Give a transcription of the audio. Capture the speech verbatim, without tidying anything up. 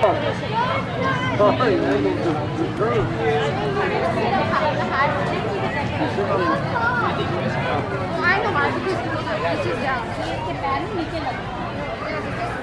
ai mà nói cái gì cũng là cái gì đó cái bán mình trên là